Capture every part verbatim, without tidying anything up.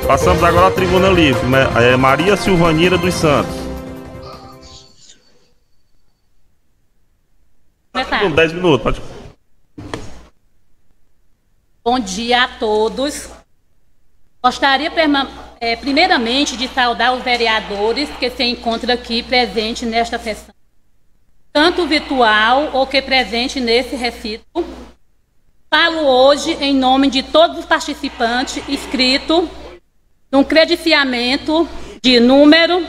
Passamos agora à tribuna livre. É Maria Silvanira dos Santos. Com dez minutos, pode. Bom dia a todos. Gostaria, é, primeiramente, de saudar os vereadores que se encontram aqui presentes nesta sessão, tanto virtual ou que presente nesse recinto. Falo hoje em nome de todos os participantes inscritos num credenciamento de número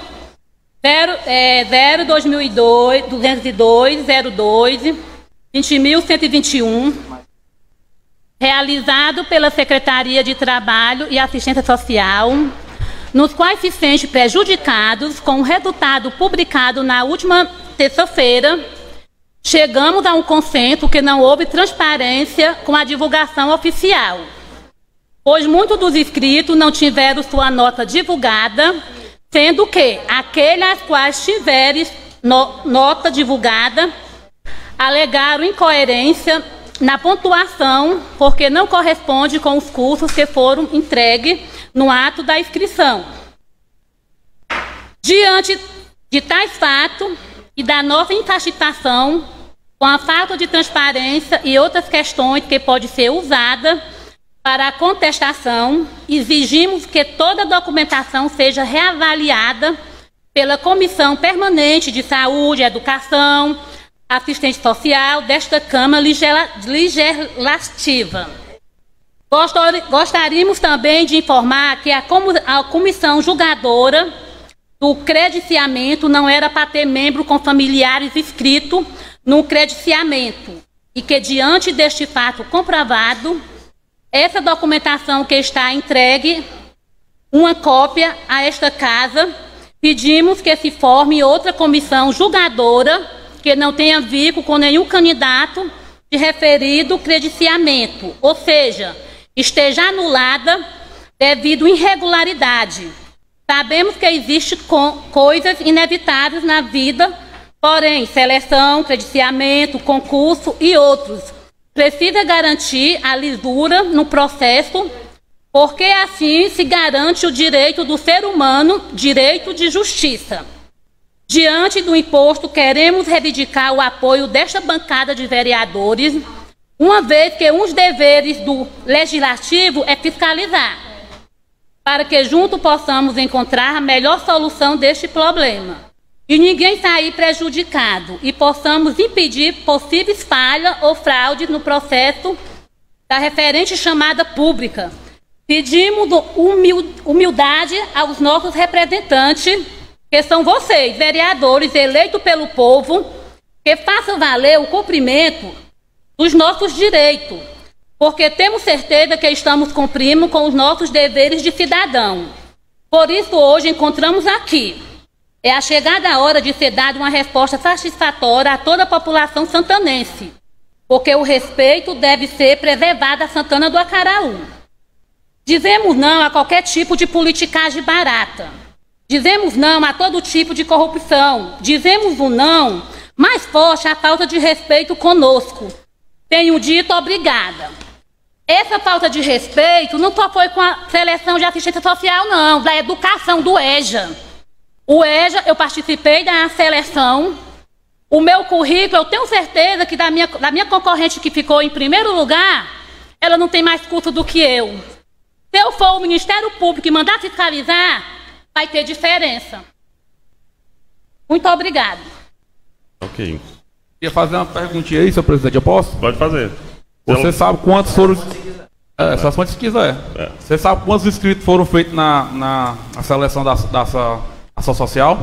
zero dois mil e dois, duzentos e dois, zero dois, vinte mil cento e vinte e um, realizado pela Secretaria de Trabalho e Assistência Social, nos quais se sentem prejudicados com o resultado publicado na última terça-feira. Chegamos a um consenso que não houve transparência com a divulgação oficial, pois muitos dos inscritos não tiveram sua nota divulgada, sendo que aqueles as quais tiverem no, nota divulgada alegaram incoerência na pontuação, porque não corresponde com os cursos que foram entregues no ato da inscrição. Diante de tais fatos e da nossa insatisfação com a falta de transparência e outras questões que podem ser usadas para a contestação, exigimos que toda a documentação seja reavaliada pela Comissão Permanente de Saúde, Educação, Assistência Social desta Câmara Legislativa. Gostaríamos também de informar que a comissão julgadora do credenciamento não era para ter membro com familiares inscritos no credenciamento e que, diante deste fato comprovado, essa documentação que está entregue, uma cópia a esta casa, pedimos que se forme outra comissão julgadora que não tenha vínculo com nenhum candidato de referido credenciamento, ou seja, esteja anulada devido à irregularidade. Sabemos que existem coisas inevitáveis na vida, porém, seleção, credenciamento, concurso e outros, precisa garantir a lisura no processo, porque assim se garante o direito do ser humano, direito de justiça. Diante do imposto, queremos reivindicar o apoio desta bancada de vereadores, uma vez que um dos deveres do legislativo é fiscalizar, para que juntos possamos encontrar a melhor solução deste problema e ninguém sair prejudicado e possamos impedir possíveis falhas ou fraudes no processo da referente chamada pública. Pedimos humildade aos nossos representantes, que são vocês, vereadores eleitos pelo povo, que façam valer o cumprimento dos nossos direitos, porque temos certeza que estamos cumprindo com os nossos deveres de cidadão. Por isso, hoje encontramos aqui. É a chegada a hora de ser dada uma resposta satisfatória a toda a população santanense, porque o respeito deve ser preservado a Santana do Acaraú. Dizemos não a qualquer tipo de politicagem barata. Dizemos não a todo tipo de corrupção. Dizemos o não mais forte à falta de respeito conosco. Tenho dito obrigada. Essa falta de respeito não só foi com a seleção de assistência social, não, da educação do EJA. O EJA, eu participei da seleção. O meu currículo, eu tenho certeza que da minha, da minha concorrente que ficou em primeiro lugar, ela não tem mais curso do que eu. Se eu for o Ministério Público e mandar fiscalizar, vai ter diferença. Muito obrigado. Ok. Queria fazer uma perguntinha aí, senhor presidente, eu posso? Pode fazer. Você sabe quantos foram... É, só se quiser. É. Você sabe quantos inscritos foram feitos na, na, na seleção da, da, da ação social?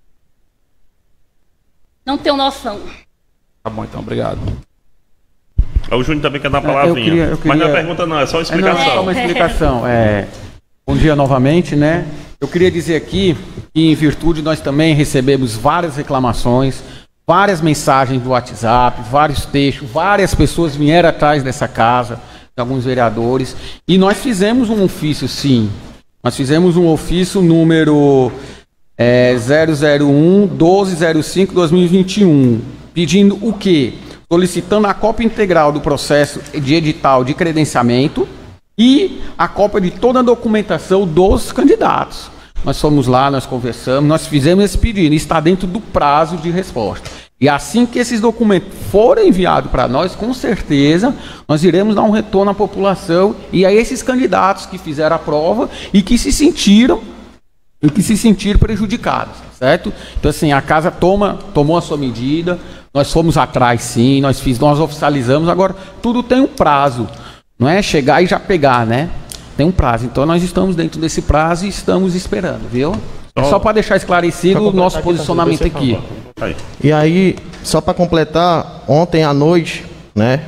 Não tenho noção. Tá bom, então, obrigado. O Júnior também quer dar uma palavrinha. Eu queria, eu queria... Mas não é pergunta não, é só uma explicação. É, não, é só uma explicação. É... Bom dia novamente, né? Eu queria dizer aqui que, em virtude, nós também recebemos várias reclamações, várias mensagens do WhatsApp, vários textos, várias pessoas vieram atrás dessa casa, de alguns vereadores, e nós fizemos um ofício, sim. Nós fizemos um ofício número é, zero zero um, doze zero cinco, dois mil e vinte e um, pedindo o quê? Solicitando a cópia integral do processo de edital de credenciamento e a cópia de toda a documentação dos candidatos. Nós fomos lá, nós conversamos, nós fizemos esse pedido, está dentro do prazo de resposta. E assim que esses documentos forem enviados para nós, com certeza, nós iremos dar um retorno à população e a esses candidatos que fizeram a prova e que se sentiram, e que se sentiram prejudicados, certo? Então, assim, a casa toma, tomou a sua medida, nós fomos atrás, sim, nós, fiz, nós oficializamos, agora tudo tem um prazo, não é chegar e já pegar, né? Tem um prazo, então nós estamos dentro desse prazo e estamos esperando, viu? É só para deixar esclarecido o nosso posicionamento aqui. E aí, só para completar, ontem à noite, né,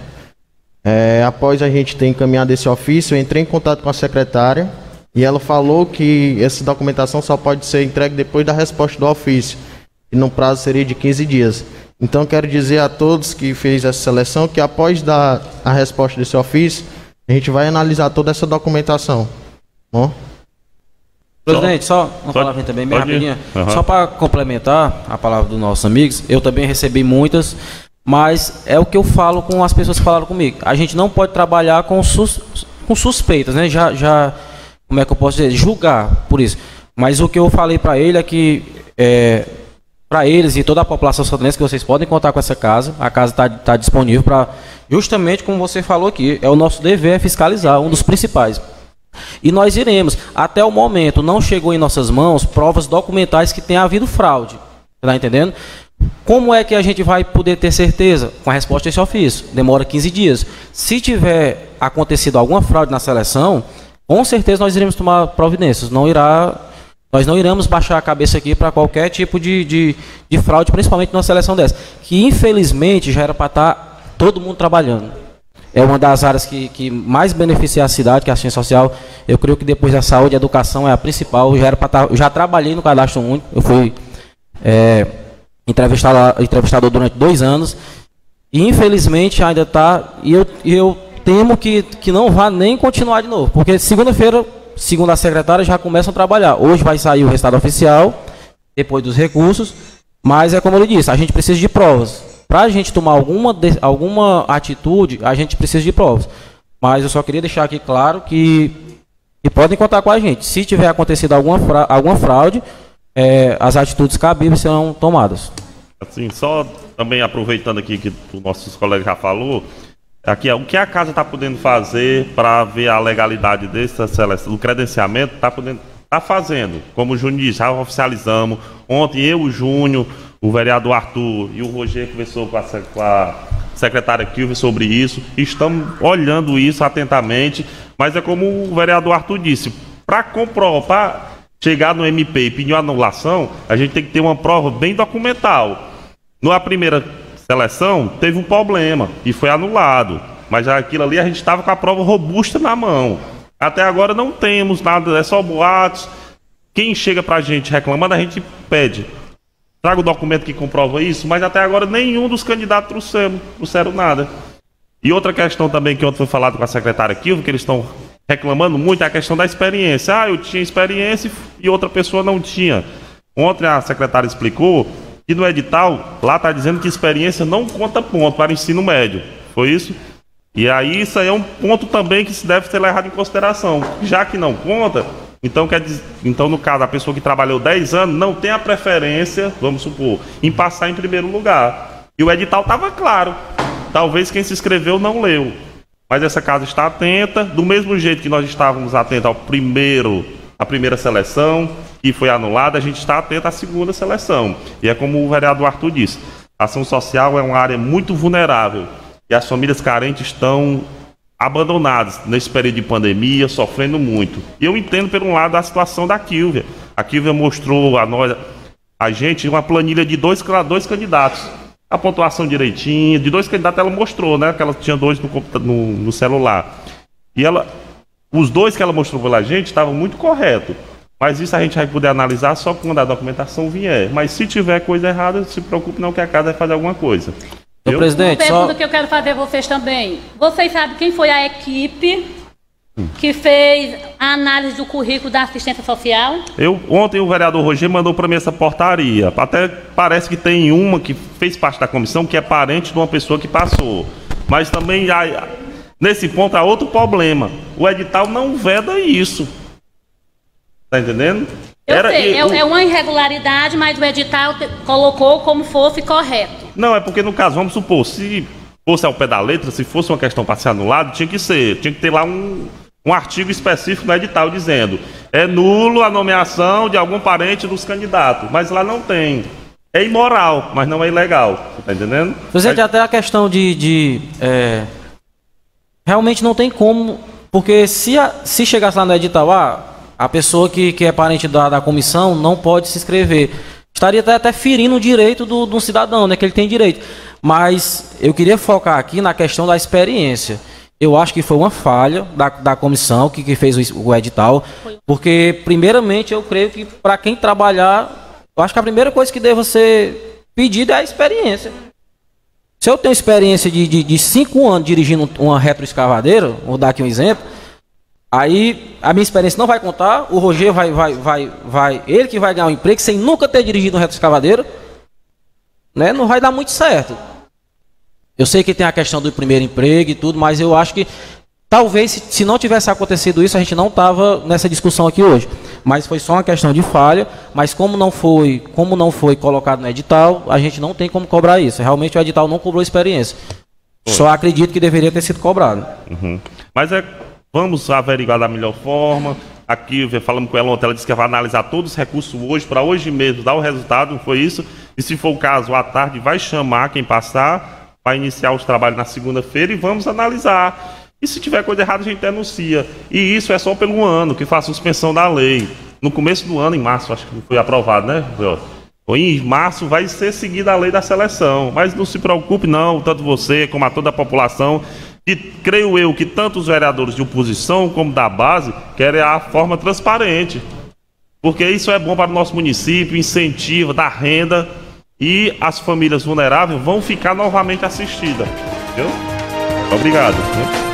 é, após a gente ter encaminhado esse ofício, eu entrei em contato com a secretária e ela falou que essa documentação só pode ser entregue depois da resposta do ofício, e no prazo seria de quinze dias. Então, quero dizer a todos que fez essa seleção que após dar a resposta desse ofício, a gente vai analisar toda essa documentação. Bom? Presidente, só uma só, palavrinha também, bem rapidinha. Uhum. Só para complementar a palavra dos nossos amigos, eu também recebi muitas, mas é o que eu falo com as pessoas que falaram comigo. A gente não pode trabalhar com, sus, com suspeitas, né? Já, já, como é que eu posso dizer? Julgar por isso. Mas o que eu falei para ele é que, é, para eles e toda a população santanense, que vocês podem contar com essa casa. A casa está tá disponível para, justamente como você falou aqui, é o nosso dever fiscalizar, um dos principais. E nós iremos. Até o momento não chegou em nossas mãos provas documentais que tenha havido fraude. Está entendendo? Como é que a gente vai poder ter certeza? Com a resposta desse ofício. Demora quinze dias. Se tiver acontecido alguma fraude na seleção, com certeza nós iremos tomar providências. Não irá, nós não iremos baixar a cabeça aqui para qualquer tipo de, de, de fraude, principalmente numa seleção dessa. Que infelizmente já era para estar todo mundo trabalhando. É uma das áreas que, que mais beneficia a cidade, que é a assistência social. Eu creio que depois da saúde e educação é a principal. Eu já, era pra tá, eu já trabalhei no cadastro único, eu fui é, entrevistado, entrevistador durante dois anos. E infelizmente ainda está, e eu, eu temo que, que não vá nem continuar de novo. Porque segunda-feira, segundo a secretária, já começam a trabalhar. Hoje vai sair o resultado oficial, depois dos recursos. Mas é como eu disse, a gente precisa de provas. Para a gente tomar alguma, alguma atitude, a gente precisa de provas. Mas eu só queria deixar aqui claro que, que podem contar com a gente. Se tiver acontecido alguma, fra, alguma fraude, é, as atitudes cabíveis serão tomadas. Assim, só também aproveitando aqui que o nosso colega já falou, aqui, o que a casa está podendo fazer para ver a legalidade dessa seleção, do credenciamento, está podendo, tá fazendo. Como o Júnior disse, já oficializamos. Ontem eu, o Júnior, o vereador Arthur e o Roger conversou com a, com a secretária Kilvia sobre isso. Estamos olhando isso atentamente, mas é como o vereador Arthur disse, para comprovar, para chegar no M P e pedir uma anulação, a gente tem que ter uma prova bem documental. Na primeira seleção, teve um problema e foi anulado, mas aquilo ali a gente estava com a prova robusta na mão. Até agora não temos nada, é só boatos. Quem chega para a gente reclamando, a gente pede. Traga o documento que comprova isso, mas até agora nenhum dos candidatos trouxeram, trouxeram nada. E outra questão também que ontem foi falado com a secretária Kilvia, que eles estão reclamando muito, é a questão da experiência. Ah, eu tinha experiência e outra pessoa não tinha. Ontem a secretária explicou que no edital, lá está dizendo que experiência não conta ponto para ensino médio. Foi isso? E aí isso aí é um ponto também que se deve ser levado em consideração. Já que não conta... Então, quer dizer, então, no caso, a pessoa que trabalhou dez anos não tem a preferência, vamos supor, em passar em primeiro lugar. E o edital estava claro. Talvez quem se inscreveu não leu. Mas essa casa está atenta, do mesmo jeito que nós estávamos atentos ao primeiro, à primeira seleção, que foi anulada, a gente está atento à segunda seleção. E é como o vereador Arthur disse, a ação social é uma área muito vulnerável. E as famílias carentes estão abandonados nesse período de pandemia, sofrendo muito. E eu entendo, por um lado, a situação da Kilvia. A Kilvia mostrou a nós, a gente, uma planilha de dois, dois candidatos. A pontuação direitinha, de dois candidatos ela mostrou, né? Que ela tinha dois no, no, no celular. E ela, os dois que ela mostrou pela gente estavam muito corretos. Mas isso a gente vai poder analisar só quando a documentação vier. Mas se tiver coisa errada, não se preocupe não que a casa vai fazer alguma coisa. Senhor presidente, uma pergunta só... que eu quero fazer a vocês também. Vocês sabem quem foi a equipe que fez a análise do currículo da assistência social? Eu, ontem o vereador Roger mandou para mim essa portaria. Até parece que tem uma que fez parte da comissão que é parente de uma pessoa que passou. Mas também a, Nesse ponto há outro problema. O edital não veda isso. Tá entendendo? Eu Era, sei, é, o... é uma irregularidade, mas o edital te, colocou como fosse correto. Não, é porque no caso, vamos supor, se fosse ao pé da letra, se fosse uma questão para ser anulado, tinha que ser, tinha que ter lá um, um artigo específico no edital dizendo é nulo a nomeação de algum parente dos candidatos, mas lá não tem. É imoral, mas não é ilegal, tá entendendo? Presidente, é... até a questão de... de é... Realmente não tem como, porque se, a, se chegasse lá no edital, ah, a pessoa que, que é parente da, da comissão não pode se inscrever. Estaria até, até ferindo o direito do, do cidadão, né, que ele tem direito. Mas eu queria focar aqui na questão da experiência. Eu acho que foi uma falha da, da comissão que, que fez o, o edital, porque, primeiramente, eu creio que para quem trabalhar, eu acho que a primeira coisa que deva ser pedida é a experiência. Se eu tenho experiência de, de, de cinco anos dirigindo uma retroescavadeira, vou dar aqui um exemplo, aí a minha experiência não vai contar, o Roger vai, vai, vai, vai, ele que vai ganhar um emprego sem nunca ter dirigido uma retroescavadeira, né, não vai dar muito certo. Eu sei que tem a questão do primeiro emprego e tudo, mas eu acho que talvez se, se não tivesse acontecido isso, a gente não estava nessa discussão aqui hoje. Mas foi só uma questão de falha, mas como não foi, como não foi colocado no edital, a gente não tem como cobrar isso. Realmente o edital não cobrou experiência. Foi. Só acredito que deveria ter sido cobrado. Uhum. Mas é, vamos averiguar da melhor forma. Aqui, falamos com ela ontem, ela disse que vai analisar todos os recursos hoje, para hoje mesmo dar o resultado, não foi isso? E se for o caso, à tarde vai chamar quem passar para iniciar os trabalhos na segunda-feira e vamos analisar. E se tiver coisa errada, a gente denuncia. E isso é só pelo ano, que faz suspensão da lei. No começo do ano, em março, acho que foi aprovado, né? Em março vai ser seguida a lei da seleção. Mas não se preocupe não, tanto você como a toda a população, que creio eu que tanto os vereadores de oposição como da base querem a forma transparente. Porque isso é bom para o nosso município, incentiva, dá renda e as famílias vulneráveis vão ficar novamente assistidas. Entendeu? Obrigado.